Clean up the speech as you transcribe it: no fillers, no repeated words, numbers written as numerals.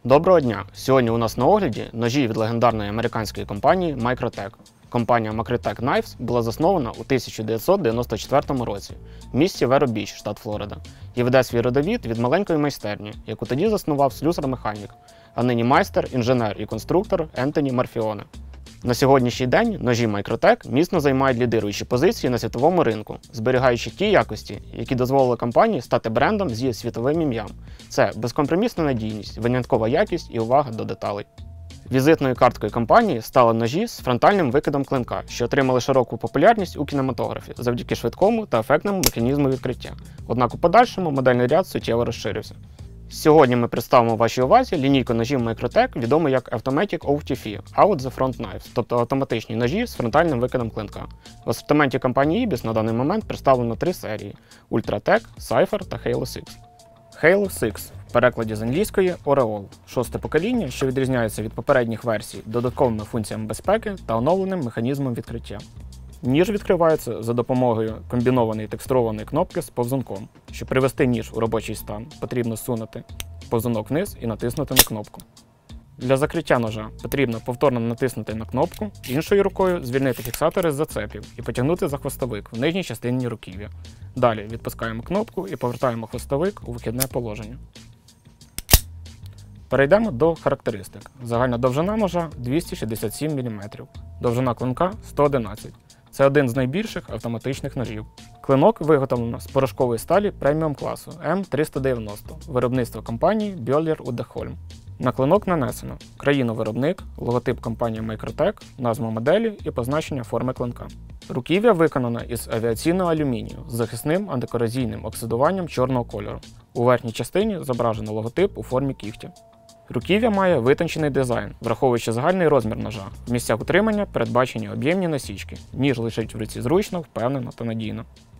Доброго дня! Сьогодні у нас на огляді ножі від легендарної американської компанії Microtech. Компанія Microtech Knives була заснована у 1994 році в місті Веро-Біч, штат Флорида, і веде свій родовід від маленької майстерні, яку тоді заснував слюсар-механік, а нині майстер, інженер і конструктор Ентоні Марфіоне. На сьогоднішній день ножі Microtech міцно займають лідируючі позиції на світовому ринку, зберігаючи ті якості, які дозволили компанії стати брендом зі світовим ім'ям. Це безкомпромісна надійність, виняткова якість і увага до деталей. Візитною карткою компанії стали ножі з фронтальним викидом клинка, що отримали широку популярність у кінематографі завдяки швидкому та ефектному механізму відкриття. Однак у подальшому модельний ряд суттєво розширився. Сьогодні ми представимо вашій увазі лінійку ножів Microtech, відому як Automatic OTF – Out the Front Knives, тобто автоматичні ножі з фронтальним викидом клинка. В асортименті компанії Ibis на даний момент представлено 3 серії – Ultratech, Cypher та Halo 6. Halo 6 в перекладі з англійської Ореол – шосте покоління, що відрізняється від попередніх версій додатковими функціями безпеки та оновленим механізмом відкриття. Ніж відкривається за допомогою комбінованої текстурованої кнопки з повзунком. Щоб привести ніж у робочий стан, потрібно сунути повзунок вниз і натиснути на кнопку. Для закриття ножа потрібно повторно натиснути на кнопку, іншою рукою звільнити фіксатори з зацепів і потягнути за хвостовик в нижній частині руків'я. Далі відпускаємо кнопку і повертаємо хвостовик у вихідне положення. Перейдемо до характеристик. Загальна довжина ножа 267 мм, довжина клинка 111 мм. Це один з найбільших автоматичних ножів. Клинок виготовлено з порошкової сталі преміум класу М390 виробництва компанії Böhler Uddeholm. На клинок нанесено країну-виробник, логотип компанії Microtech, назву моделі і позначення форми клинка. Руків'я виконано із авіаційного алюмінію з захисним антикорозійним оксидуванням чорного кольору. У верхній частині зображено логотип у формі кігтя. Руків'я має витончений дизайн, враховуючи загальний розмір ножа. В місцях утримання передбачені об'ємні насічки. Ніж лежить в руці зручно, впевнено та надійно.